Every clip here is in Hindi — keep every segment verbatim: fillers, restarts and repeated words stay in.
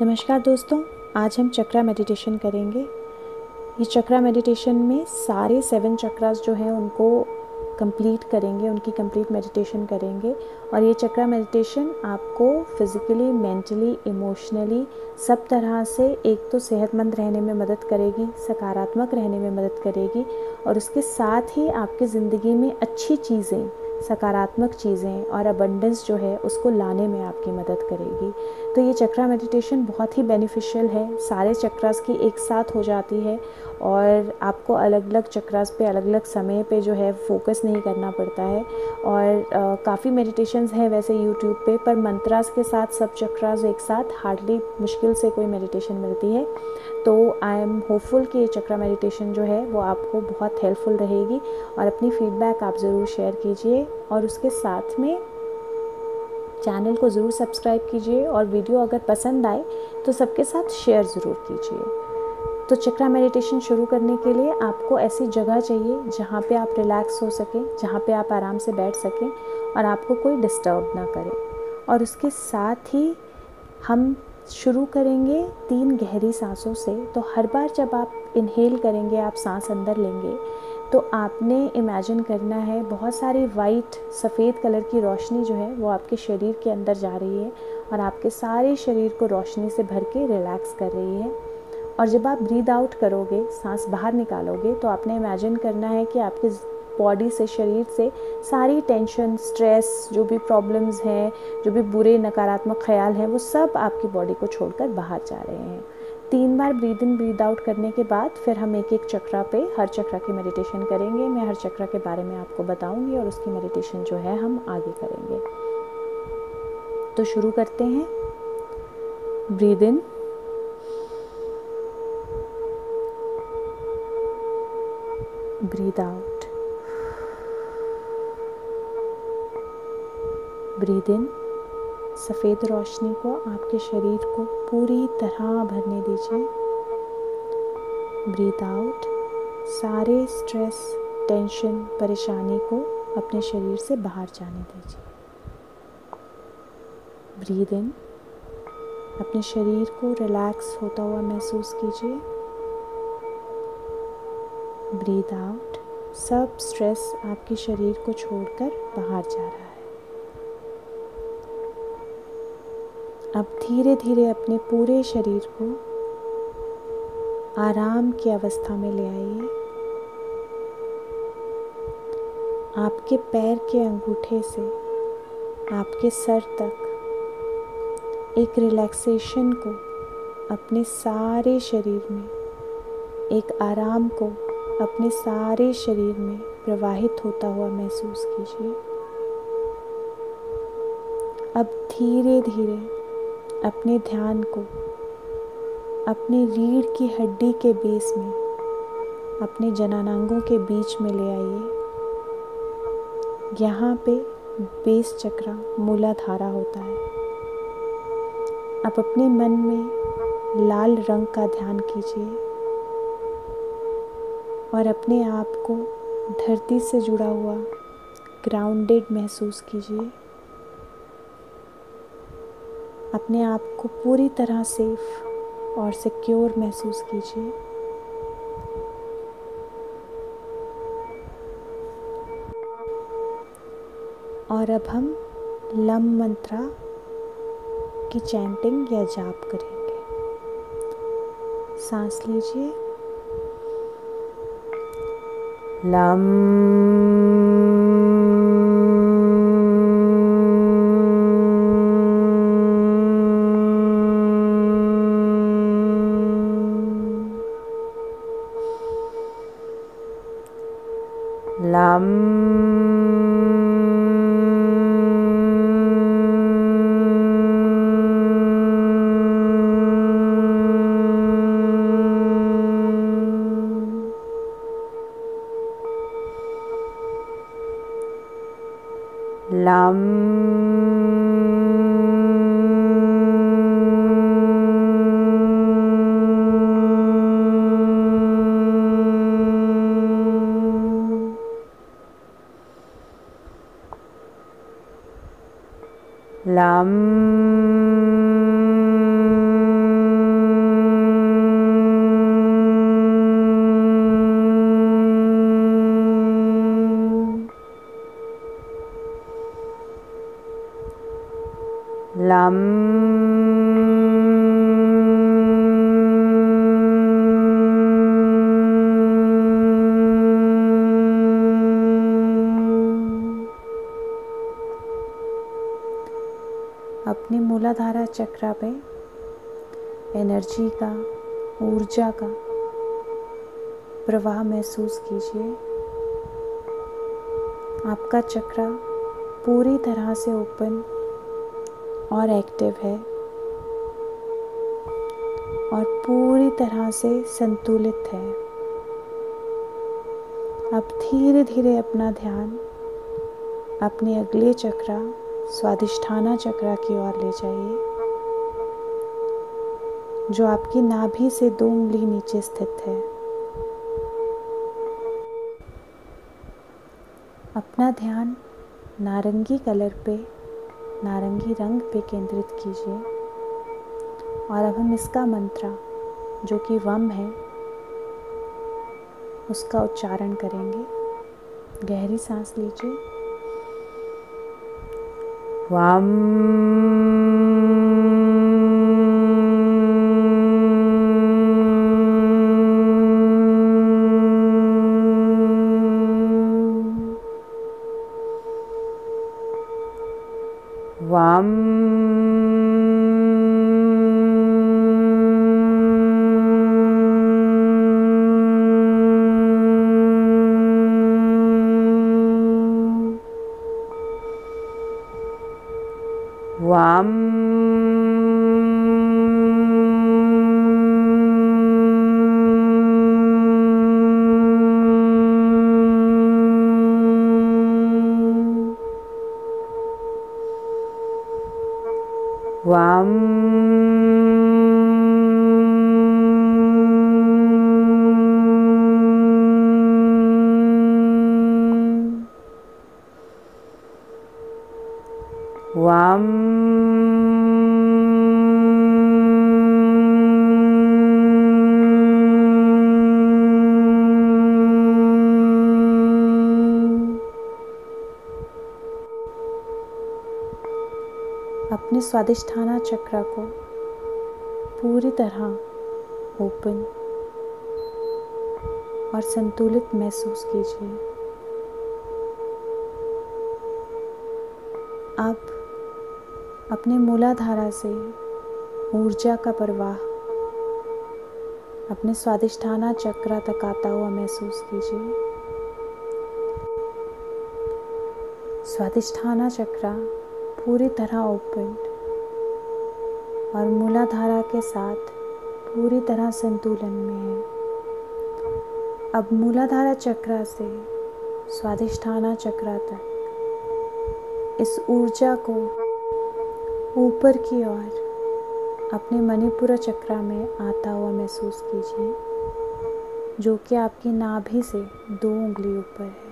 नमस्कार दोस्तों, आज हम चक्रा मेडिटेशन करेंगे। ये चक्रा मेडिटेशन में सारे सेवन चक्रास जो हैं उनको कंप्लीट करेंगे, उनकी कंप्लीट मेडिटेशन करेंगे। और ये चक्रा मेडिटेशन आपको फिज़िकली, मेंटली, इमोशनली सब तरह से एक तो सेहतमंद रहने में मदद करेगी, सकारात्मक रहने में मदद करेगी और उसके साथ ही आपकी ज़िंदगी में अच्छी चीज़ें, सकारात्मक चीज़ें और अबंडेंस जो है उसको लाने में आपकी मदद करेगी। तो ये चक्रा मेडिटेशन बहुत ही बेनिफिशियल है। सारे चक्रास की एक साथ हो जाती है और आपको अलग अलग चक्रास पे अलग अलग समय पे जो है फोकस नहीं करना पड़ता है। और काफ़ी मेडिटेशंस हैं वैसे यूट्यूब पे, पर मंत्रास के साथ सब चक्रास एक साथ हार्डली मुश्किल से कोई मेडिटेशन मिलती है। तो आई एम होपफुल कि ये चक्रा मेडिटेशन जो है वो आपको बहुत हेल्पफुल रहेगी और अपनी फीडबैक आप ज़रूर शेयर कीजिए और उसके साथ में चैनल को ज़रूर सब्सक्राइब कीजिए और वीडियो अगर पसंद आए तो सबके साथ शेयर ज़रूर कीजिए। तो चक्रा मेडिटेशन शुरू करने के लिए आपको ऐसी जगह चाहिए जहाँ पे आप रिलैक्स हो सकें, जहाँ पे आप आराम से बैठ सकें और आपको कोई डिस्टर्ब ना करे। और उसके साथ ही हम शुरू करेंगे तीन गहरी सांसों से। तो हर बार जब आप इनहेल करेंगे, आप सांस अंदर लेंगे, तो आपने इमेजिन करना है बहुत सारी वाइट सफ़ेद कलर की रोशनी जो है वो आपके शरीर के अंदर जा रही है और आपके सारे शरीर को रोशनी से भर के रिलैक्स कर रही है। और जब आप ब्रीद आउट करोगे, सांस बाहर निकालोगे, तो आपने इमेजिन करना है कि आपके बॉडी से, शरीर से सारी टेंशन, स्ट्रेस, जो भी प्रॉब्लम्स हैं, जो भी बुरे नकारात्मक ख्याल हैं, वो सब आपकी बॉडी को छोड़कर बाहर जा रहे हैं। तीन बार ब्रीद इन ब्रीद आउट करने के बाद फिर हम एक एक चक्रा पे, हर चक्रा की मेडिटेशन करेंगे। मैं हर चक्रा के बारे में आपको बताऊंगी और उसकी मेडिटेशन जो है हम आगे करेंगे। तो शुरू करते हैं। Breathe in, breathe out, breathe in. सफ़ेद रोशनी को आपके शरीर को पूरी तरह भरने दीजिए। ब्रीद आउट, सारे स्ट्रेस, टेंशन, परेशानी को अपने शरीर से बाहर जाने दीजिए। ब्रीद इन, अपने शरीर को रिलैक्स होता हुआ महसूस कीजिए। ब्रीद आउट, सब स्ट्रेस आपके शरीर को छोड़कर बाहर जा रहा है। अब धीरे धीरे अपने पूरे शरीर को आराम की अवस्था में ले आइए। आपके पैर के अंगूठे से आपके सर तक एक रिलैक्सेशन को अपने सारे शरीर में, एक आराम को अपने सारे शरीर में प्रवाहित होता हुआ महसूस कीजिए। अब धीरे धीरे अपने ध्यान को अपने रीढ़ की हड्डी के बेस में, अपने जननांगों के बीच में ले आइए। यहाँ पे बेस चक्रा, मूलाधारा होता है। आप अपने मन में लाल रंग का ध्यान कीजिए और अपने आप को धरती से जुड़ा हुआ, ग्राउंडेड महसूस कीजिए। अपने आप को पूरी तरह सेफ और सिक्योर महसूस कीजिए। और अब हम लम मंत्रा की चैंटिंग या जाप करेंगे। सांस लीजिए। लम लम लम लम लम अपने मूलाधारा चक्र पे एनर्जी का, ऊर्जा का प्रवाह महसूस कीजिए। आपका चक्र पूरी तरह से ओपन और एक्टिव है और पूरी तरह से संतुलित है। अब धीरे धीरे अपना ध्यान अपने अगले चक्र स्वादिष्ठाना चक्र की ओर ले जाइए, जो आपकी नाभि से दो उंगली नीचे स्थित है। अपना ध्यान नारंगी कलर पे, नारंगी रंग पे केंद्रित कीजिए और अब हम इसका मंत्र, जो कि वम है, उसका उच्चारण करेंगे। गहरी सांस लीजिए। वम वम वम वम वम अपने स्वादिष्ठाना चक्र को पूरी तरह ओपन और संतुलित महसूस कीजिए। अब अपने मूलाधारा से ऊर्जा का प्रवाह अपने स्वादिष्ठाना चक्र तक आता हुआ महसूस कीजिए। स्वादिष्ठाना चक्र पूरी तरह ओपन और मूलाधारा के साथ पूरी तरह संतुलन में है। अब मूलाधारा चक्र से स्वादिष्ठाना चक्र तक इस ऊर्जा को ऊपर की ओर अपने मणिपुर चक्र में आता हुआ महसूस कीजिए, जो कि आपकी नाभि से दो उंगली ऊपर है।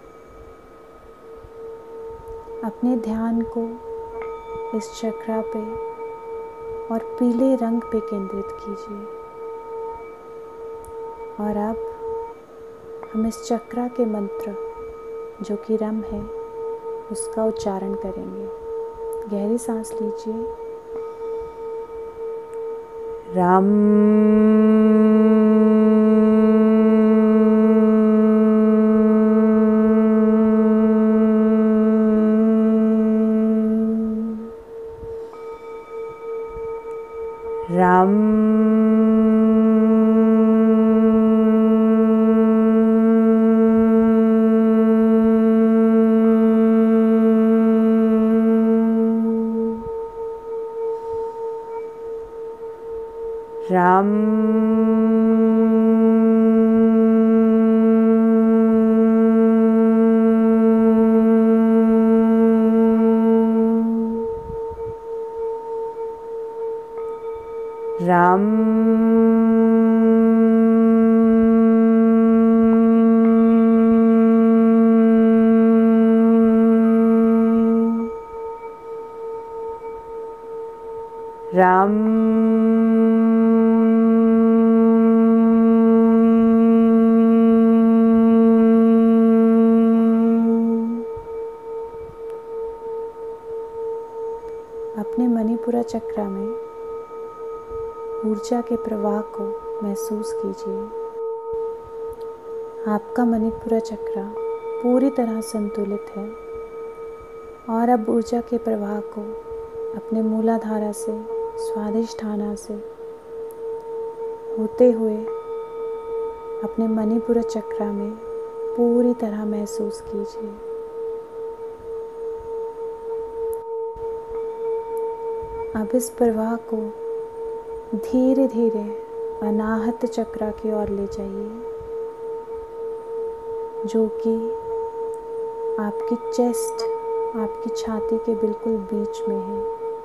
अपने ध्यान को इस चक्र पे और पीले रंग पे केंद्रित कीजिए और अब हम इस चक्र के मंत्र, जो कि रम है, उसका उच्चारण करेंगे। गहरी सांस लीजिए। रम रम रम रम रम अपने चक्र में ऊर्जा के प्रवाह को महसूस कीजिए। आपका मणिपुरा चक्र पूरी तरह संतुलित है और अब ऊर्जा के प्रवाह को अपने मूलाधारा से स्वाधिष्ठान से होते हुए अपने मणिपुरा चक्र में पूरी तरह महसूस कीजिए। अब इस प्रवाह को धीरे धीरे अनाहत चक्र की ओर ले जाइए, जो कि आपकी चेस्ट, आपकी छाती के बिल्कुल बीच में है।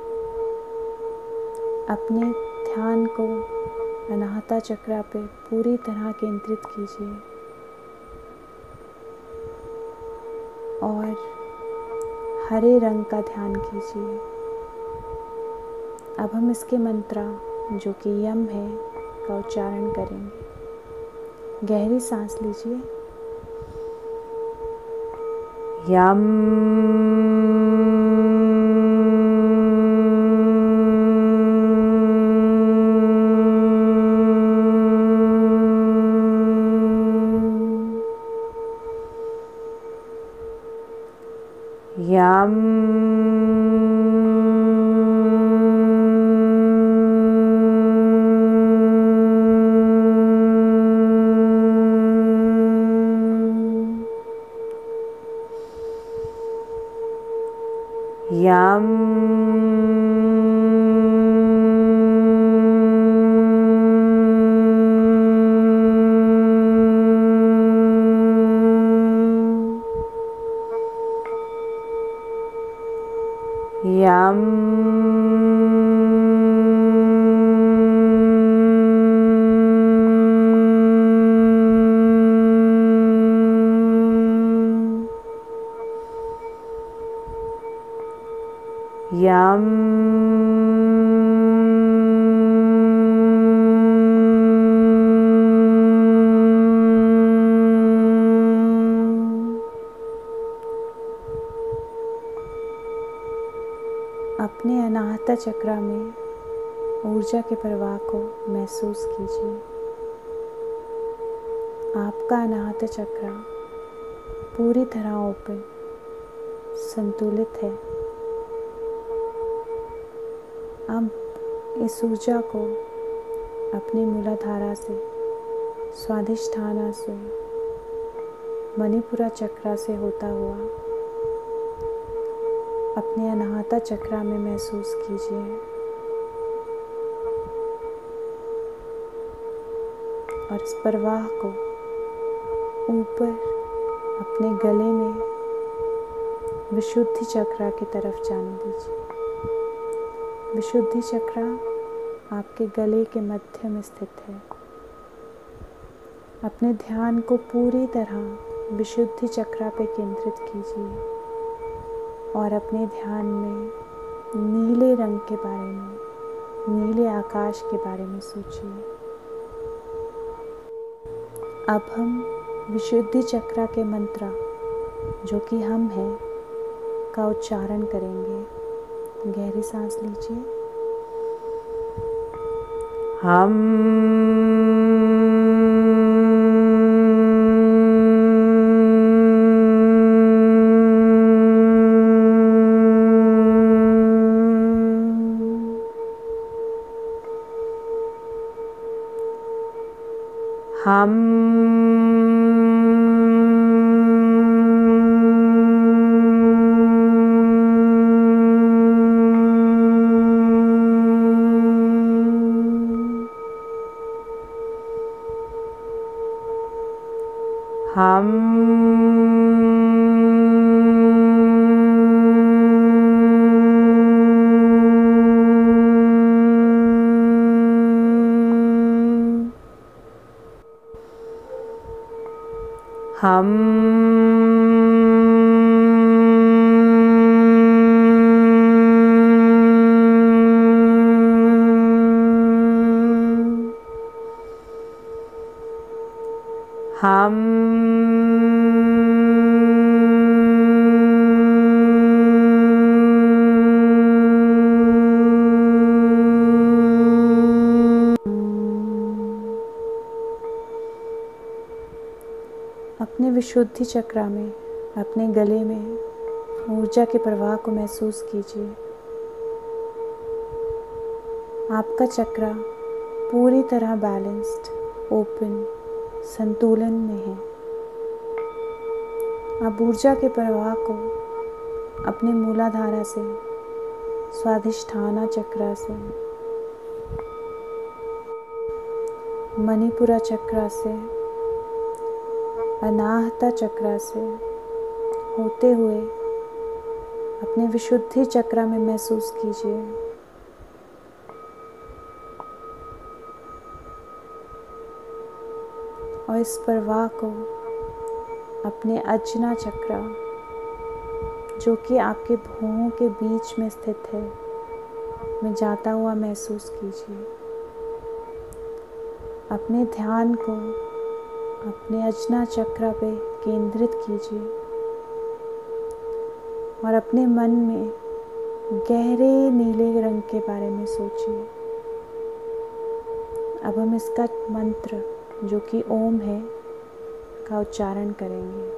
अपने ध्यान को अनाहता चक्र पे पूरी तरह केंद्रित कीजिए और हरे रंग का ध्यान कीजिए। अब हम इसके मंत्र जो कि यम है का उच्चारण करेंगे। गहरी सांस लीजिए। यम यम यम यम यम अपने अनाहता चक्र में ऊर्जा के प्रवाह को महसूस कीजिए। आपका अनाहता चक्र पूरी तरह ओपन, संतुलित है। अब इस ऊर्जा को अपनी मूलाधारा से स्वाधिष्ठान से मणिपुरा चक्र से होता हुआ अपने अनाहता चक्र में महसूस कीजिए। और इस प्रवाह को ऊपर अपने गले में विशुद्धि चक्र की तरफ जाने दीजिए। विशुद्धि चक्र आपके गले के मध्य में स्थित है। अपने ध्यान को पूरी तरह विशुद्धि चक्र पे केंद्रित कीजिए और अपने ध्यान में नीले रंग के बारे में, नीले आकाश के बारे में सोचिए। अब हम विशुद्धि चक्र के मंत्र जो कि हम हैं का उच्चारण करेंगे। गहरी सांस लीजिए। हम हम हम हम हम अपने विशुद्धि चक्र में, अपने गले में ऊर्जा के प्रवाह को महसूस कीजिए। आपका चक्र पूरी तरह बैलेंस्ड, ओपन, संतुलन में है। आप ऊर्जा के प्रवाह को अपने मूलाधारा से, स्वाधिष्ठाना चक्र से, मणिपुरा चक्र से, अनाहता चक्र से होते हुए अपने विशुद्धि चक्र में महसूस कीजिए। और इस प्रवाह को अपने अजना चक्र, जो कि आपके भौहों के बीच में स्थित है, में जाता हुआ महसूस कीजिए। अपने ध्यान को अपने अजना चक्र पे केंद्रित कीजिए और अपने मन में गहरे नीले रंग के बारे में सोचिए। अब हम इसका मंत्र, जो कि ओम है, का उच्चारण करेंगे।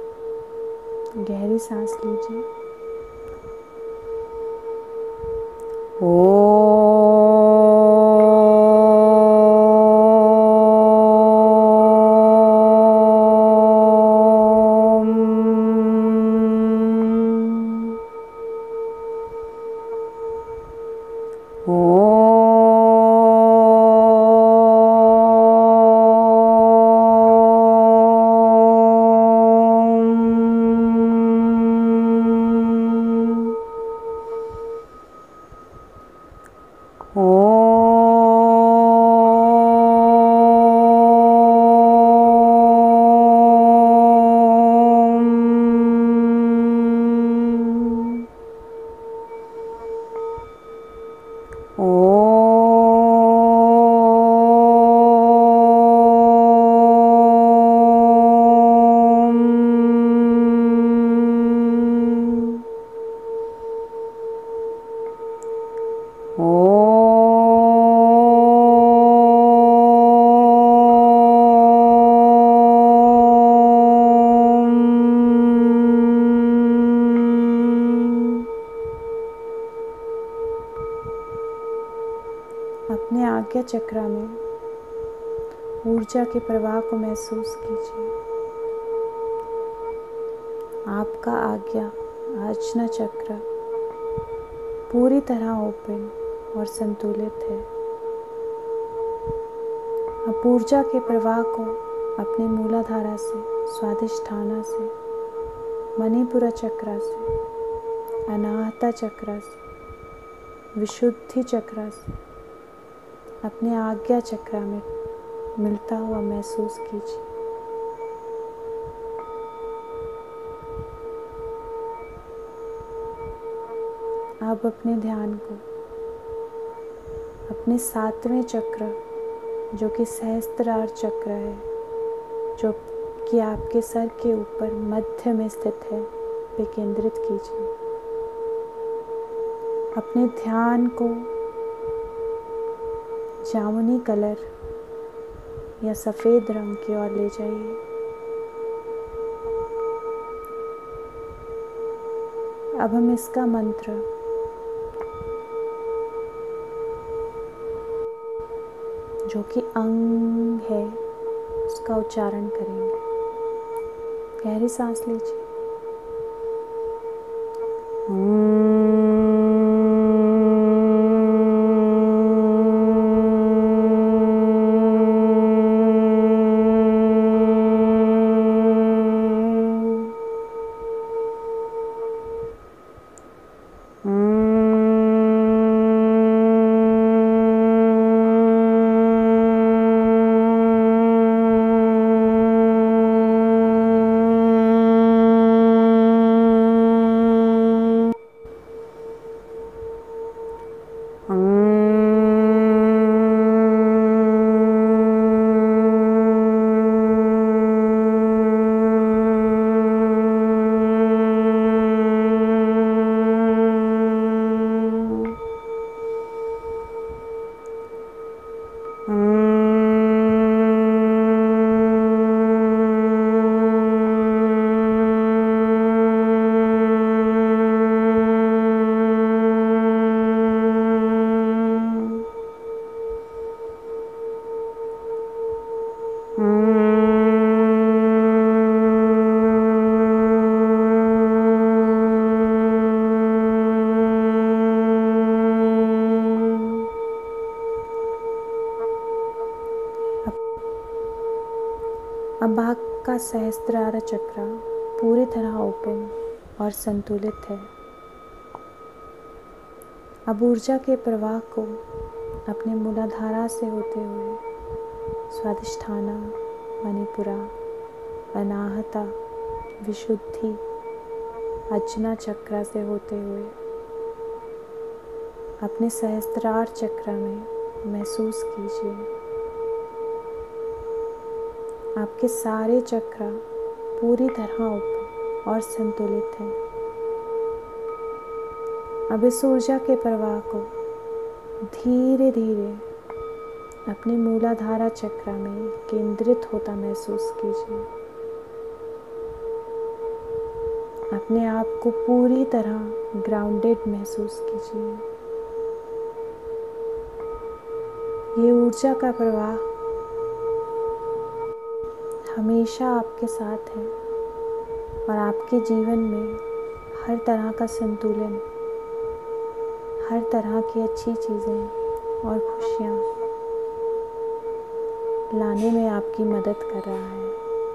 गहरी सांस लीजिए। ओम। अपने आज्ञा चक्र में ऊर्जा के प्रवाह को महसूस कीजिए। आपका आज्ञा आजना चक्र पूरी तरह ओपन और संतुलित है। अब ऊर्जा के प्रवाह को अपने मूलाधारा से, स्वाधिष्ठाना से, मणिपुरा चक्र से, अनाहता चक्र से, विशुद्धि चक्र से अपने आज्ञा चक्र में मिलता हुआ महसूस कीजिए। अब अपने ध्यान को अपने सातवें चक्र, जो कि सहस्त्रार चक्र है, जो कि आपके सर के ऊपर मध्य में स्थित है, पे केंद्रित कीजिए। अपने ध्यान को जामुनी कलर या सफ़ेद रंग की ओर ले जाइए। अब हम इसका मंत्र जो कि अंग है, उसका उच्चारण करेंगे। गहरी सांस लीजिए। अब भाग का सहस्त्रार चक्र पूरी तरह ओपन और संतुलित है। अब ऊर्जा के प्रवाह को अपने मूलाधारा से होते हुए स्वादिष्ठाना, मणिपुरा, अनाहता, विशुद्धि, अजना चक्र से होते हुए अपने सहस्त्रार चक्र में महसूस कीजिए। आपके सारे चक्र पूरी तरह ओपन और संतुलित हैं। अब इस ऊर्जा के प्रवाह को धीरे धीरे अपने मूलाधारा चक्र में केंद्रित होता महसूस कीजिए। अपने आप को पूरी तरह ग्राउंडेड महसूस कीजिए। ये ऊर्जा का प्रवाह हमेशा आपके साथ है और आपके जीवन में हर तरह का संतुलन, हर तरह की अच्छी चीज़ें और खुशियाँ लाने में आपकी मदद कर रहा है।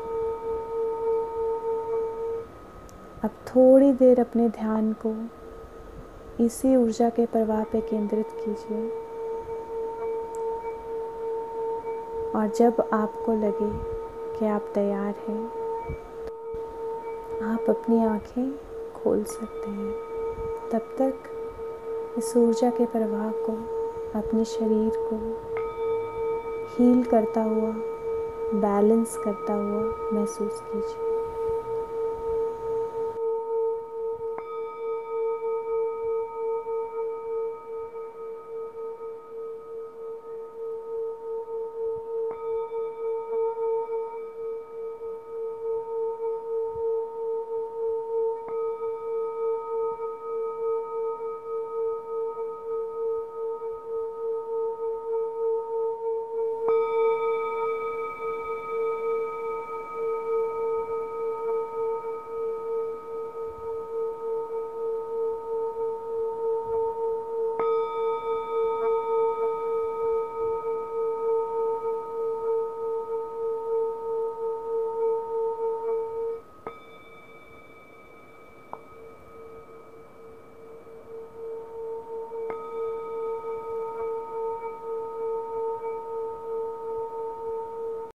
अब थोड़ी देर अपने ध्यान को इसी ऊर्जा के प्रवाह पे केंद्रित कीजिए और जब आपको लगे कि आप तैयार हैं, आप अपनी आँखें खोल सकते हैं। तब तक इस ऊर्जा के प्रवाह को अपने शरीर को हील करता हुआ, बैलेंस करता हुआ महसूस कीजिए।